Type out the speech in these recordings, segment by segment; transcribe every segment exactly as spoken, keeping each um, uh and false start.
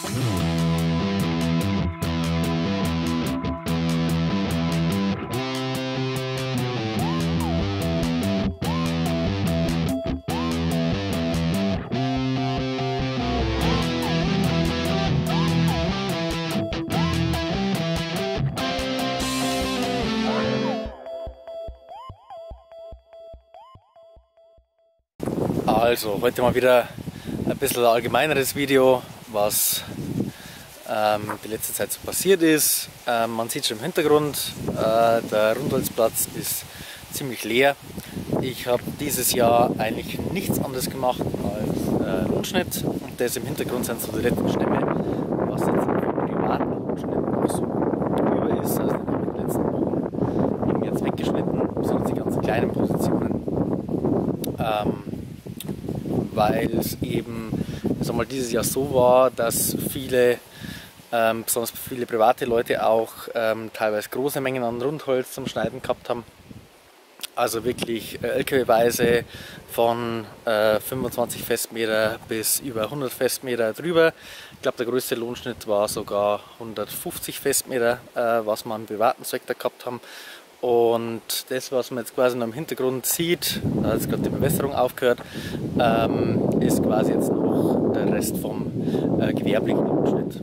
Also heute mal wieder ein bisschen allgemeineres Video, was ähm, die letzte Zeit so passiert ist. Ähm, man sieht schon im Hintergrund, äh, der Rundholzplatz ist ziemlich leer. Ich habe dieses Jahr eigentlich nichts anderes gemacht als äh, Lohnschnitt, und das im Hintergrund sind so die letzten Stämme, was jetzt im privaten Lohnschnitt noch so über ist. Also den habe ich in den letzten Wochen eben jetzt weggeschnitten, besonders die ganzen kleinen Positionen. Ähm, weil es eben sag mal, dieses Jahr so war, dass viele, ähm, besonders viele private Leute auch ähm, teilweise große Mengen an Rundholz zum Schneiden gehabt haben. Also wirklich äh, L K W-weise von äh, fünfundzwanzig Festmeter bis über hundert Festmeter drüber. Ich glaube, der größte Lohnschnitt war sogar hundertfünfzig Festmeter, äh, was wir im privaten Sektor gehabt haben. Und das, was man jetzt quasi noch im Hintergrund sieht, da hat jetzt gerade die Bewässerung aufgehört, ähm, ist quasi jetzt noch der Rest vom äh, gewerblichen Lohnschnitt.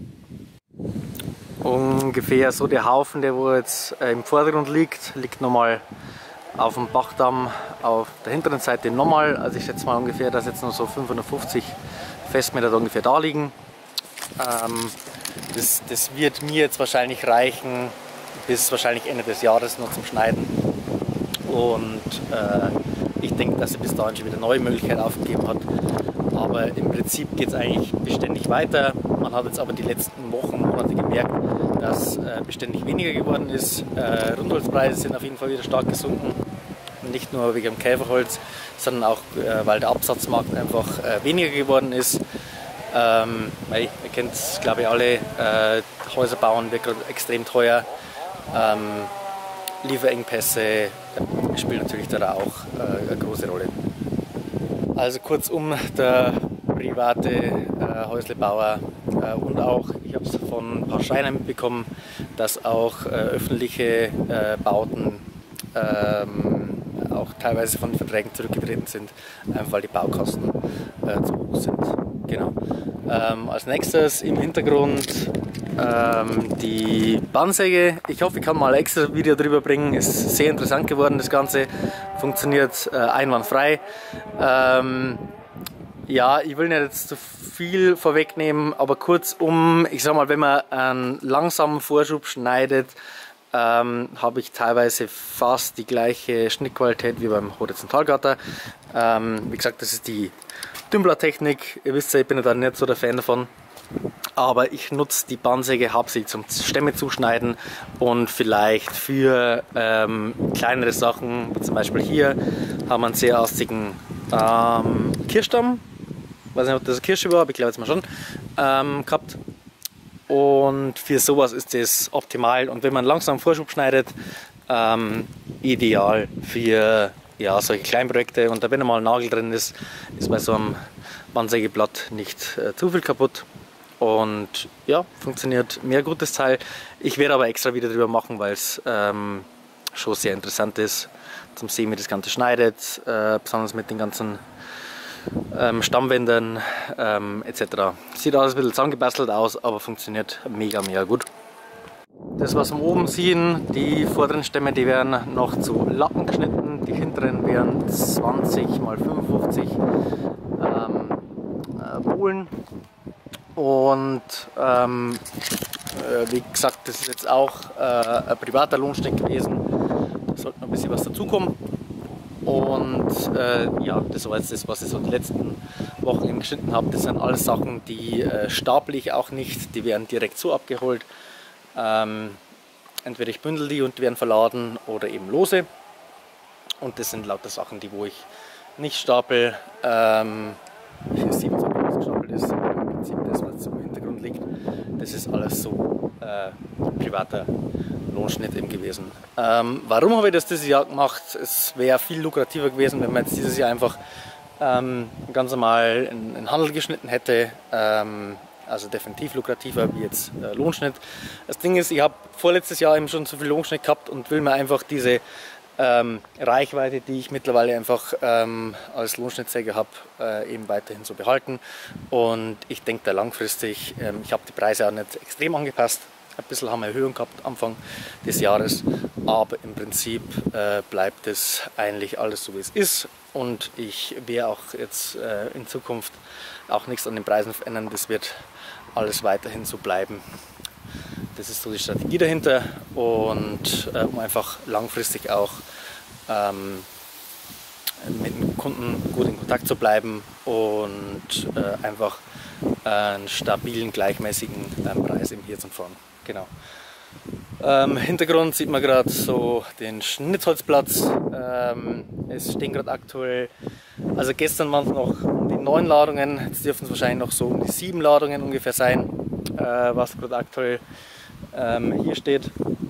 Ungefähr so der Haufen, der wo jetzt äh, im Vordergrund liegt, liegt nochmal auf dem Bachdamm auf der hinteren Seite nochmal. Also ich schätze mal ungefähr, dass jetzt noch so fünfhundertfünfzig Festmeter da ungefähr da liegen. Ähm, das, das wird mir jetzt wahrscheinlich reichen, bis wahrscheinlich Ende des Jahres noch zum Schneiden, und äh, ich denke, dass sie bis dahin schon wieder neue Möglichkeiten aufgegeben hat, aber im Prinzip geht es eigentlich beständig weiter. Man hat jetzt aber die letzten Wochen, Monate gemerkt, dass äh, beständig weniger geworden ist. Äh, Rundholzpreise sind auf jeden Fall wieder stark gesunken, nicht nur wegen dem Käferholz, sondern auch äh, weil der Absatzmarkt einfach äh, weniger geworden ist. Ähm, ihr kennt es, glaube ich, alle, äh, Häuser bauen wird gerade extrem teuer. Ähm, Lieferengpässe äh, spielen natürlich da auch äh, eine große Rolle. Also kurzum, der private äh, Häuslebauer äh, und auch, ich habe es von ein paar Schreinern mitbekommen, dass auch äh, öffentliche äh, Bauten ähm, auch teilweise von den Verträgen zurückgetreten sind, einfach weil die Baukosten äh, zu hoch sind. Genau. Ähm, als nächstes im Hintergrund ähm, die Bandsäge. Ich hoffe, ich kann mal ein extra Video drüber bringen. Ist sehr interessant geworden, das Ganze. Funktioniert äh, einwandfrei. Ähm, ja, ich will nicht jetzt zu viel vorwegnehmen, aber kurzum, ich sag mal, wenn man einen langsamen Vorschub schneidet, ähm, habe ich teilweise fast die gleiche Schnittqualität wie beim Horizontalgatter. Ähm, wie gesagt, das ist die Dümbler-Technik. Ihr wisst ja, ich bin ja da nicht so der Fan davon. Aber ich nutze die Bandsäge hauptsächlich zum Stämme zuschneiden und vielleicht für ähm, kleinere Sachen, wie zum Beispiel hier haben wir einen sehr astigen ähm, Kirschstamm. Ich weiß nicht, ob das eine Kirsche war, aber ich glaube jetzt mal schon, ähm, gehabt. Und für sowas ist das optimal. Und wenn man langsam Vorschub schneidet, ähm, ideal für ja, solche Kleinprojekte. Und da, wenn einmal ein Nagel drin ist, ist bei so einem Bandsägeblatt nicht äh, zu viel kaputt. Und ja, funktioniert mehr gutes Teil. Ich werde aber extra wieder drüber machen, weil es ähm, schon sehr interessant ist zum sehen, wie das Ganze schneidet, äh, besonders mit den ganzen ähm, Stammwändern ähm, et cetera. Sieht alles ein bisschen zusammengebastelt aus, aber funktioniert mega, mega gut. Das, was wir oben sehen, die vorderen Stämme, die werden noch zu Latten geschnitten, die hinteren werden zwanzig mal fünfundfünfzig ähm, äh, Bohlen. Und ähm, äh, wie gesagt, das ist jetzt auch äh, ein privater Lohnschnitt gewesen. Da sollte noch ein bisschen was dazukommen. Und äh, ja, das war jetzt das, was ich so die letzten Wochen eben geschnitten habe. Das sind alles Sachen, die äh, staple ich auch nicht. Die werden direkt so abgeholt. Ähm, entweder ich bündel die und die werden verladen oder eben lose. Und das sind lauter Sachen, die wo ich nicht stapel. Ähm, hier sieht man, wie das gestapelt ist. Im Prinzip das, was im Hintergrund liegt, das ist alles so äh, privater Lohnschnitt eben gewesen. Ähm, warum habe ich das dieses Jahr gemacht? Es wäre viel lukrativer gewesen, wenn man jetzt dieses Jahr einfach ähm, ganz normal in, in Handel geschnitten hätte. Ähm, also definitiv lukrativer wie jetzt äh, Lohnschnitt. Das Ding ist, ich habe vorletztes Jahr eben schon so viel Lohnschnitt gehabt und will mir einfach diese ähm, Reichweite, die ich mittlerweile einfach ähm, als Lohnschnittsäge habe, äh, eben weiterhin so behalten. Und ich denke da langfristig, ähm, ich habe die Preise auch nicht extrem angepasst. Ein bisschen haben wir Erhöhung gehabt Anfang des Jahres, aber im Prinzip äh, bleibt es eigentlich alles so wie es ist und ich werde auch jetzt äh, in Zukunft auch nichts an den Preisen verändern, das wird alles weiterhin so bleiben. Das ist so die Strategie dahinter und äh, um einfach langfristig auch ähm, mit dem Kunden gut in Kontakt zu bleiben und äh, einfach äh, einen stabilen, gleichmäßigen ähm, Preis im Hier und Vorn. Genau. Ähm, Hintergrund sieht man gerade so den Schnittholzplatz. Ähm, es stehen gerade aktuell, also gestern waren es noch um die neun Ladungen, jetzt dürfen es wahrscheinlich noch so um die sieben Ladungen ungefähr sein, äh, was gerade aktuell ähm, hier steht.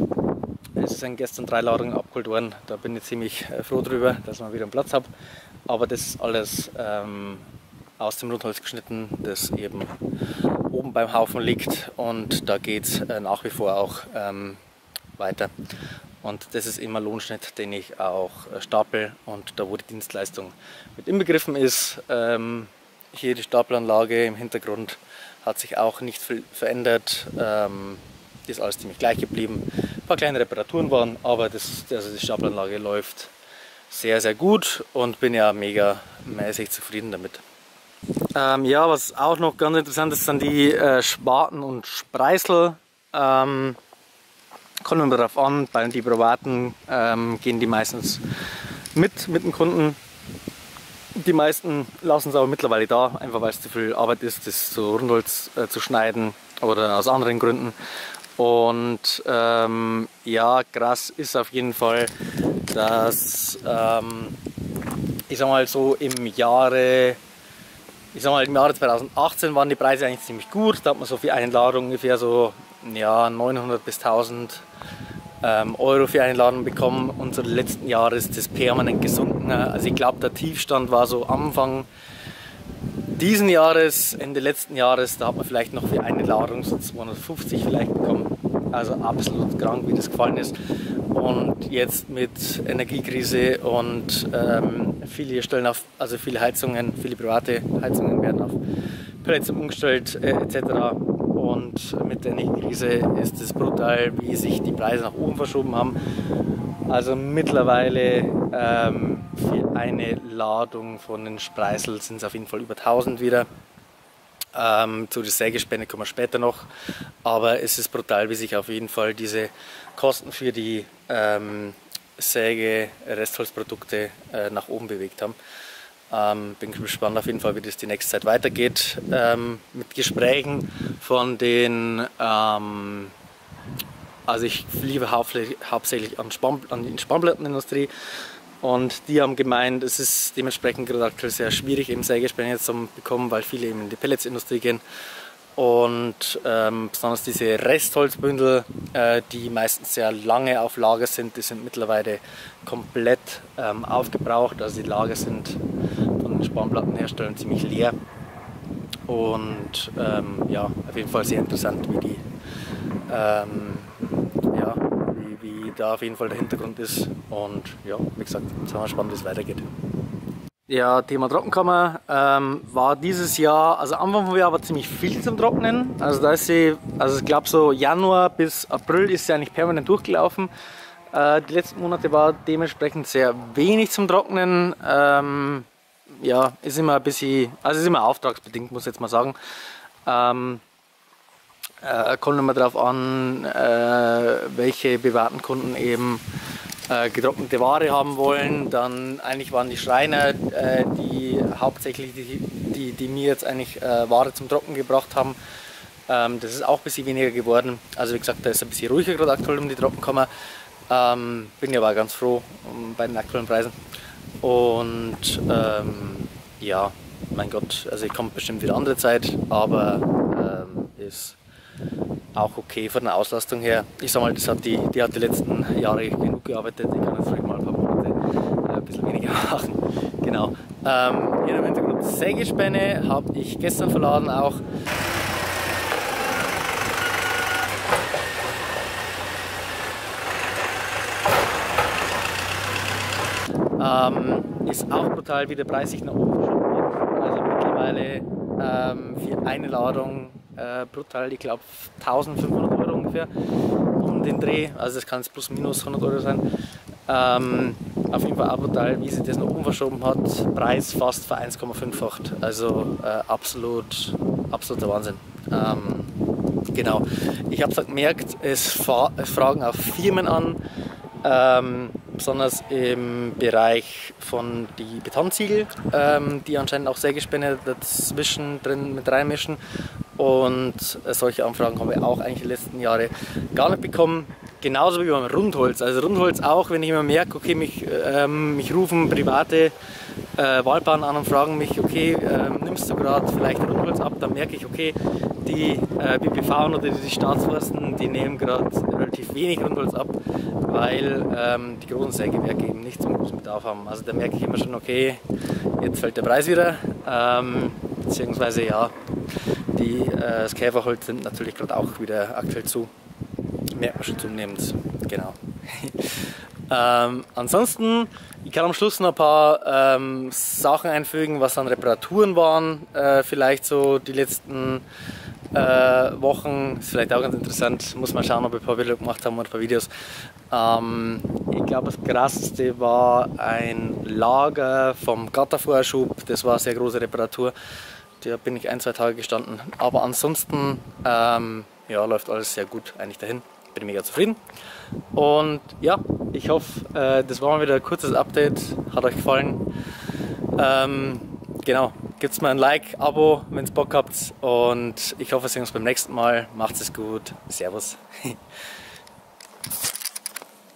Es sind gestern drei Ladungen abgeholt worden, da bin ich ziemlich äh, froh drüber, dass man wieder einen Platz hat. Aber das ist alles ähm, aus dem Rundholz geschnitten, das eben oben beim Haufen liegt und da geht es äh, nach wie vor auch ähm, weiter. Und das ist immer Lohnschnitt, den ich auch äh, stapel und da wo die Dienstleistung mit inbegriffen ist. Ähm, hier die Stapelanlage im Hintergrund hat sich auch nicht viel verändert, ähm, ist alles ziemlich gleich geblieben. Ein paar kleine Reparaturen waren, aber das, also die Stapelanlage läuft sehr, sehr gut und bin ja mega mäßig zufrieden damit. Ähm, ja, was auch noch ganz interessant ist, sind die äh, Spaten und Spreißel. Ähm, kommt immer darauf an, bei den privaten ähm, gehen die meistens mit, mit dem Kunden. Die meisten lassen es aber mittlerweile da, einfach weil es zu viel Arbeit ist, das so Rundholz äh, zu schneiden oder aus anderen Gründen. Und ähm, ja, krass ist auf jeden Fall, dass ähm, ich sag mal so im Jahre Ich sag mal, im Jahre zweitausendachtzehn waren die Preise eigentlich ziemlich gut. Da hat man so für eine Ladung ungefähr so ja, neunhundert bis tausend ähm, Euro für eine Ladung bekommen. Und so die letzten Jahre ist das permanent gesunken. Also ich glaube, der Tiefstand war so Anfang diesen Jahres, Ende letzten Jahres, da hat man vielleicht noch für eine Ladung so zweihundertfünfzig vielleicht bekommen. Also absolut krank, wie das gefallen ist. Und jetzt mit Energiekrise und ähm, viele stellen auf, also viele Heizungen, viele private Heizungen werden auf Pellets umgestellt äh, et cetera. Und mit der Energiekrise ist es brutal, wie sich die Preise nach oben verschoben haben. Also mittlerweile ähm, für eine Ladung von den Spreißel sind es auf jeden Fall über tausend wieder. Ähm, zu der Sägespende kommen wir später noch, aber es ist brutal, wie sich auf jeden Fall diese Kosten für die ähm, Säge-Restholzprodukte äh, nach oben bewegt haben. Ähm, bin gespannt auf jeden Fall, wie das die nächste Zeit weitergeht. Ähm, mit Gesprächen von den, ähm, also ich liebe hauptsächlich an, Spann, an die Spannplattenindustrie. Und die haben gemeint, es ist dementsprechend gerade aktuell sehr schwierig, eben Sägespäne zu bekommen, weil viele eben in die Pelletsindustrie gehen. Und ähm, besonders diese Restholzbündel, äh, die meistens sehr lange auf Lager sind, die sind mittlerweile komplett ähm, aufgebraucht. Also die Lager sind von den Spannplattenherstellern ziemlich leer. Und ähm, ja, auf jeden Fall sehr interessant, wie die ähm, ja, wie da auf jeden Fall der Hintergrund ist und ja, wie gesagt, jetzt sind wir gespannt, wie es weitergeht. Ja, Thema Trockenkammer ähm, war dieses Jahr, also Anfang vom Jahr war ziemlich viel zum Trocknen, also da ist sie, also ich glaube so Januar bis April ist sie eigentlich permanent durchgelaufen. Äh, die letzten Monate war dementsprechend sehr wenig zum Trocknen, ähm, ja, ist immer ein bisschen, also ist immer auftragsbedingt, muss ich jetzt mal sagen. Ähm, Äh, kommt immer darauf an, äh, welche privaten Kunden eben äh, getrocknete Ware haben wollen. Dann eigentlich waren die Schreiner, äh, die hauptsächlich die, die, die mir jetzt eigentlich äh, Ware zum Trocken gebracht haben. Ähm, das ist auch ein bisschen weniger geworden. Also wie gesagt, da ist ein bisschen ruhiger gerade aktuell um die Trockenkammer. Ähm, bin ja aber ganz froh um, bei den aktuellen Preisen. Und ähm, ja, mein Gott, also kommt bestimmt wieder andere Zeit, aber ähm, ist auch okay von der Auslastung her. Ich sag mal, das hat die, die hat die letzten Jahre genug gearbeitet. Ich kann jetzt vielleicht mal ein paar Monate äh, ein bisschen weniger machen. Genau. Ähm, hier im Hintergrund Sägespäne habe ich gestern verladen auch. Ähm, ist auch brutal, wie der Preis sich nach oben verschoben hat. Also mittlerweile ähm, für eine Ladung äh, brutal, ich glaube eintausendfünfhundert Euro ungefähr um den Dreh. Also das kann jetzt plus minus hundert Euro sein. Ähm, auf jeden Fall auch brutal, wie sich das nach oben verschoben hat. Preis fast für eins Komma fünffacht. Also äh, absolut, absoluter Wahnsinn. Ähm, genau. Ich habe es gemerkt, es, fra es fragen auch Firmen an. Ähm, besonders im Bereich von die Betonziegel, ähm, die anscheinend auch Sägespäne dazwischen drin mit reinmischen, und äh, solche Anfragen haben wir auch eigentlich die letzten Jahre gar nicht bekommen. Genauso wie beim Rundholz. Also Rundholz auch, wenn ich immer merke, okay, mich, ähm, mich rufen private äh, Waldbauern an und fragen mich, okay, ähm, nimmst du gerade vielleicht Rundholz ab, dann merke ich, okay, die äh, B P V oder die Staatsforsten, die nehmen gerade relativ wenig Rundholz ab, weil ähm, die großen Sägewerke eben nicht so einen großen Bedarf haben. Also da merke ich immer schon, okay, jetzt fällt der Preis wieder, ähm, beziehungsweise ja, die, äh, das Käferholz nimmt natürlich gerade auch wieder aktuell zu. Merkt man schon zunehmend, genau. ähm, ansonsten, ich kann am Schluss noch ein paar ähm, Sachen einfügen, was an Reparaturen waren, äh, vielleicht so die letzten äh, Wochen. Ist vielleicht auch ganz interessant, muss man schauen, ob wir ein paar Bilder gemacht haben oder ein paar Videos. Ähm, ich glaube, das krasseste war ein Lager vom Gattervorschub, das war eine sehr große Reparatur. Da bin ich ein, zwei Tage gestanden, aber ansonsten ähm, ja, läuft alles sehr gut eigentlich dahin. Bin mega zufrieden. Und ja, ich hoffe, äh, das war mal wieder ein kurzes Update. Hat euch gefallen. Ähm, genau, gebt mir ein Like, Abo, wenn ihr Bock habt. Und ich hoffe, wir sehen uns beim nächsten Mal. Macht es gut. Servus.